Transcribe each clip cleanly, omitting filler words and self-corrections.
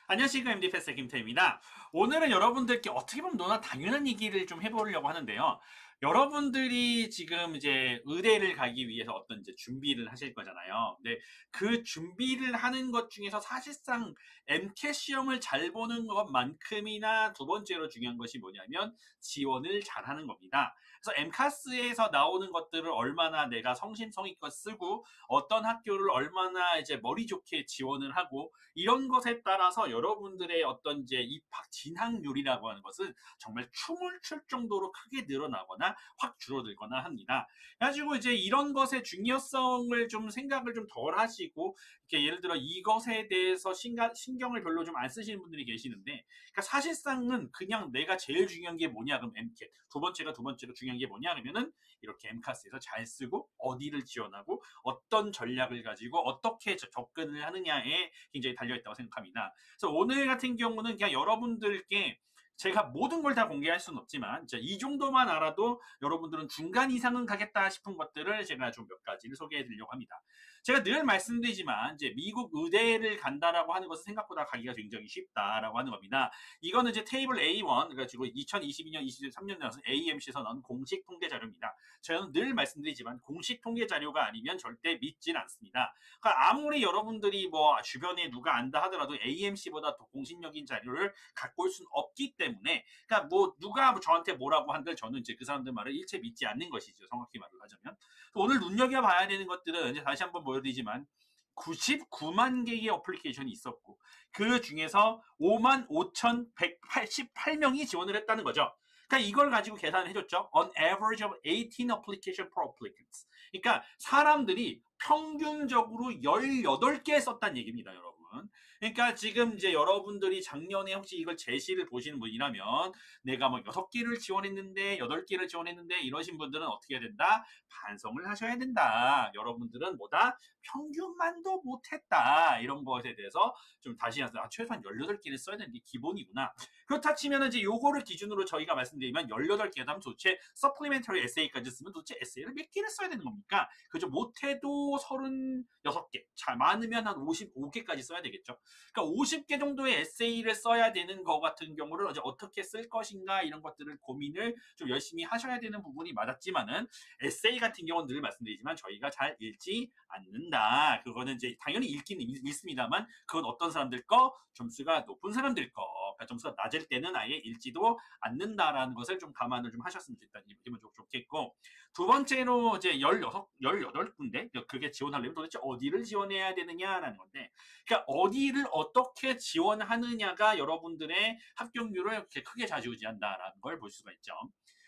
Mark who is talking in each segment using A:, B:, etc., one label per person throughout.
A: 안녕하십니까 MD 패스 김태입니다. 오늘은 여러분들께 어떻게 보면 너나 당연한 얘기를 좀 해보려고 하는데요. 여러분들이 지금 이제 의대를 가기 위해서 어떤 이제 준비를 하실 거잖아요. 근데 그 준비를 하는 것 중에서 사실상 MCAT 시험을 잘 보는 것만큼이나 두 번째로 중요한 것이 뭐냐면 지원을 잘하는 겁니다. 그래서 MCAS에서 나오는 것들을 얼마나 내가 성심성의껏 쓰고 어떤 학교를 얼마나 이제 머리 좋게 지원을 하고 이런 것에 따라서 여러분들의 어떤 이제 입학 진학률이라고 하는 것은 정말 춤을 출 정도로 크게 늘어나거나 확 줄어들거나 합니다. 그래가지고 이제 이런 것의 중요성을 좀 생각을 좀 덜 하시고 이렇게 예를 들어 이것에 대해서 신경을 별로 좀 안 쓰시는 분들이 계시는데, 그러니까 사실상은 그냥 내가 제일 중요한 게 뭐냐 그럼 MCAT, 두 번째로 중요한 게 뭐냐 그러면은 이렇게 MCAS에서 잘 쓰고 어디를 지원하고 어떤 전략을 가지고 어떻게 접근을 하느냐에 굉장히 달려있다고 생각합니다. 그래서 오늘 같은 경우는 그냥 여러분들께 제가 모든 걸 다 공개할 수는 없지만 이 정도만 알아도 여러분들은 중간 이상은 가겠다 싶은 것들을 제가 좀 몇 가지를 소개해 드리려고 합니다. 제가 늘 말씀드리지만 이제 미국 의대를 간다라고 하는 것은 생각보다 가기가 굉장히 쉽다라고 하는 겁니다. 이거는 이제 테이블 A1, 그래가지고 2022년, 23년 나서 AMC에서 나온 공식 통계 자료입니다. 저는 늘 말씀드리지만 공식 통계 자료가 아니면 절대 믿진 않습니다. 그러니까 아무리 여러분들이 뭐 주변에 누가 안다 하더라도 AMC보다 더 공신력인 자료를 갖고 올 수는 없기 때문에, 그러니까 뭐 누가 저한테 뭐라고 한들 저는 이제 그 사람들 말을 일체 믿지 않는 것이죠. 정확히 말을 하자면. 오늘 눈여겨봐야 되는 것들은 이제 다시 한번 보여드리지만 99만 개의 어플리케이션이 있었고 그 중에서 5만 5,188명이 지원을 했다는 거죠. 그러니까 이걸 가지고 계산을 해줬죠. On average of 18 application per applicants. 그러니까 사람들이 평균적으로 18개 썼다는 얘기입니다, 여러분. 그러니까 지금 이제 여러분들이 작년에 혹시 이걸 제시를 보시는 분이라면 내가 뭐 6개를 지원했는데 8개를 지원했는데 이러신 분들은 어떻게 해야 된다? 반성을 하셔야 된다. 여러분들은 뭐다? 평균만도 못했다. 이런 것에 대해서 좀 다시 최소한 18개를 써야 되는 게 기본이구나. 그렇다 치면 이제 요거를 기준으로 저희가 말씀드리면 18개다 하면 도대체 서플리멘터리 에세이까지 쓰면 도대체 에세이를 몇 개를 써야 되는 겁니까? 그죠? 못해도 36개, 잘 많으면 한 55개까지 써야 되겠죠. 그러니까 50개 정도의 에세이를 써야 되는 거 같은 경우를 이제 어떻게 쓸 것인가 이런 것들을 고민을 좀 열심히 하셔야 되는 부분이 맞았지만은 에세이 같은 경우는 늘 말씀드리지만 저희가 잘 읽지 않는다. 그거는 이제 당연히 읽기는 읽습니다만 그건 어떤 사람들 거, 점수가 높은 사람들 거, 점수가 낮을 때는 아예 읽지도 않는다라는 것을 좀 감안을 좀 하셨으면 좋겠고, 두 번째로 이제 18군데 그게 지원하려면 도대체 어디를 지원해야 되느냐라는 건데, 그러니까 어디를 어떻게 지원하느냐가 여러분들의 합격률을 이렇게 크게 좌지우지한다라는 걸 볼 수가 있죠.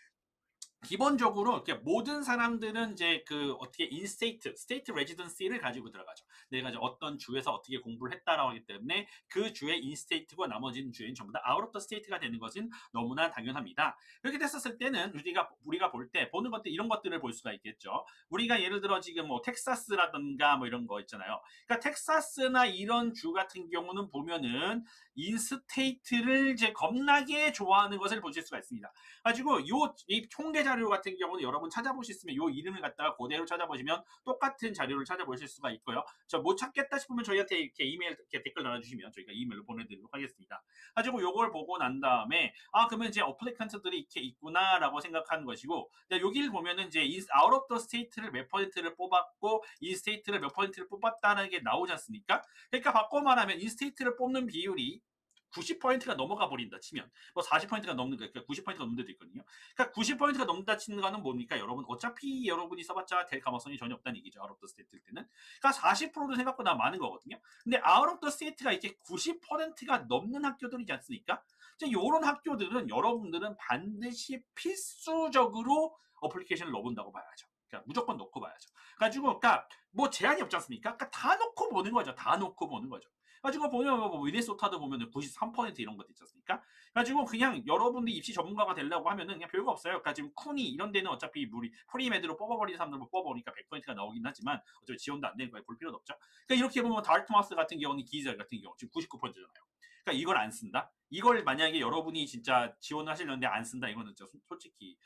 A: 기본적으로 이렇게 모든 사람들은 이제 그 어떻게 스테이트 레지던시를 가지고 들어가죠. 내가 이제 어떤 주에서 어떻게 공부를 했다라고 하기 때문에 그 주의 인스테이트고 나머지는 주에는 전부 다 아웃 오브 더 스테이트가 되는 것은 너무나 당연합니다. 그렇게 됐었을 때는 우리가 볼 때 보는 것들 이런 것들을 볼 수가 있겠죠. 우리가 예를 들어 지금 뭐 텍사스라든가 뭐 이런 거 있잖아요. 그러니까 텍사스나 이런 주 같은 경우는 보면은 인스테이트를 이제 겁나게 좋아하는 것을 보실 수가 있습니다. 가지고 이 통계 자료 같은 경우는 여러분 찾아보셨으면 이 이름을 갖다가 그대로 찾아보시면 똑같은 자료를 찾아보실 수가 있고요. 저 못 찾겠다 싶으면 저희한테 이렇게 이메일 이렇게 댓글 달아주시면 저희가 이메일로 보내드리도록 하겠습니다. 가지고 요걸 보고 난 다음에 그러면 이제 어플리컨트들이 이렇게 있구나라고 생각하는 것이고, 여기를 보면은 이제 아웃 오브 더 스테이트를 몇 퍼센트를 뽑았고 인 스테이트를 몇 퍼센트를 뽑았다는 게 나오지 않습니까? 그러니까 바꿔 말하면 인 스테이트를 뽑는 비율이 90%가 넘어가 버린다 치면 뭐 40%가 넘는 거, 90%가 넘는 데도 있거든요. 그러니까 90%가 넘는다 치는 거는 뭡니까? 여러분 어차피 여러분이 써봤자 될 가능성이 전혀 없다는 얘기죠. 아웃 오브 더 스테이트일 때는. 그러니까 40%도 생각보다 많은 거거든요. 근데 아웃 오브 더 스테이트가 이렇게 90%가 넘는 학교들이지 않습니까? 이런 학교들은 여러분들은 반드시 필수적으로 어플리케이션을 넣어본다고 봐야죠. 그러니까 무조건 넣고 봐야죠. 그러니까 뭐 제한이 없지 않습니까? 그러니까 다 넣고 보는 거죠. 다 넣고 보는 거죠. 가지고 보면 뭐 미네소타도 보면은 93% 이런 것도 있지 않습니까? 가지고 그냥 여러분들이 입시 전문가가 되려고 하면은 그냥 별거 없어요. 그러니까 지금 쿤이 이런 데는 어차피 프리메드로 뽑아버리는 사람들 뽑아보니까 100%가 나오긴 하지만 어차피 지원도 안 되는 거에 볼 필요도 없죠. 그러니까 이렇게 보면 다르트마스 같은 경우는 기이절 같은 경우 지금 99%잖아요. 그러니까 이걸 안 쓴다? 이걸 만약에 여러분이 진짜 지원을 하시려는데 안 쓴다 이거는 진짜 솔직히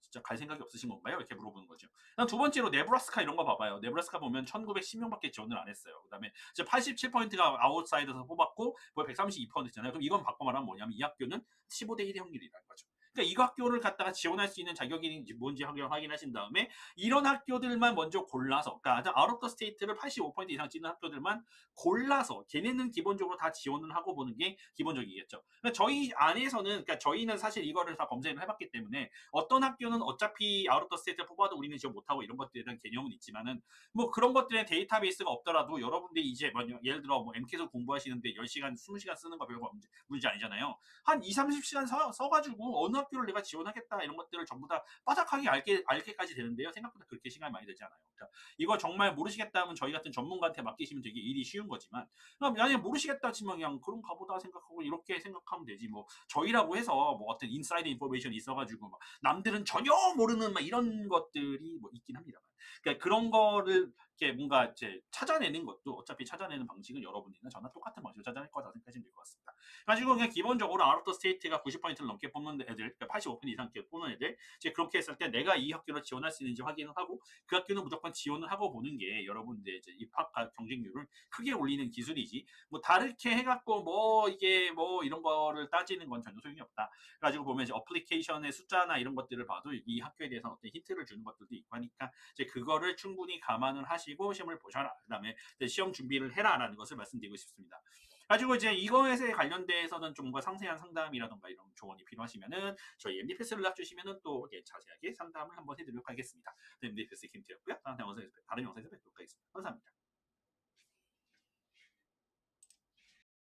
A: 진짜 갈 생각이 없으신 건가요? 이렇게 물어보는 거죠. 그다음 두 번째로 네브라스카 이런 거 봐봐요. 네브라스카 보면 1910명밖에 지원을 안 했어요. 그다음에 이제 87%가 아웃사이더에서 뽑았고 뭐 132%잖아요. 그럼 이건 바꿔 말하면 뭐냐면 이 학교는 15대 1의 확률이라는 거죠. 그러니까 이거 학교를 갖다가 지원할 수 있는 자격이 뭔지 확인하신 다음에 이런 학교들만 먼저 골라서, 그러니까 아웃 오브 더 스테이트를 85% 이상 찍는 학교들만 골라서 걔네는 기본적으로 다 지원을 하고 보는 게 기본적이겠죠. 그러니까 저희 안에서는, 그러니까 저희는 사실 이거를 다 검색을 해봤기 때문에 어떤 학교는 어차피 아웃 오브 더 스테이트를 뽑아도 우리는 지원 못하고 이런 것들에 대한 개념은 있지만은 뭐 그런 것들의 데이터베이스가 없더라도 여러분들이 이제 예를 들어 뭐 MC에서 공부하시는데 10시간, 20시간 쓰는 거 별거 문제 아니잖아요. 한 2, 30시간 써가지고 어느 학교를 내가 지원하겠다 이런 것들을 전부 다 빠삭하게 알게까지 되는데요. 생각보다 그렇게 시간이 많이 되지 않아요. 그러니까 이거 정말 모르시겠다 하면 저희 같은 전문가한테 맡기시면 되게 일이 쉬운 거지만, 만약에 모르시겠다 치면 그냥 그런가 보다 생각하고 이렇게 생각하면 되지. 뭐 저희라고 해서 뭐 어떤 인사이드 인포메이션이 있어가지고 막 남들은 전혀 모르는 막 이런 것들이 뭐 있긴 합니다. 그러니까 그런 거를 이렇게 뭔가 이제 찾아내는 것도 어차피 찾아내는 방식은 여러분이나 저나 똑같은 방식으로 찾아낼 거다 생각하시면 될 것 같습니다. 가지고 그냥 기본적으로 아웃 오브 더 스테이트가 90%를 넘게 뽑는 애들, 그러니까 85% 이상 뽑는 애들, 이제 그렇게 했을 때 내가 이 학교를 지원할 수 있는지 확인을 하고 그 학교는 무조건 지원을 하고 보는 게 여러분들의 이제 입학 경쟁률을 크게 올리는 기술이지. 뭐 다르게 해갖고 뭐 이게 뭐 이런 거를 따지는 건 전혀 소용이 없다. 가지고 보면 이제 어플리케이션의 숫자나 이런 것들을 봐도 이 학교에 대해서 어떤 힌트를 주는 것들도 있고 하니까 이제 그거를 충분히 감안을 하시고 시험을 보셔라. 그다음에 시험 준비를 해라라는 것을 말씀드리고 싶습니다. 가지고 이제 이거에 관련돼서는 좀 더 상세한 상담이라던가 이런 조언이 필요하시면은 저희 MDPS를 연락 주시면은 또 자세하게 상담을 한번 해드리도록 하겠습니다. MDPS 김태였고요. 다른 영상에서 뵙도록 하겠습니다. 감사합니다.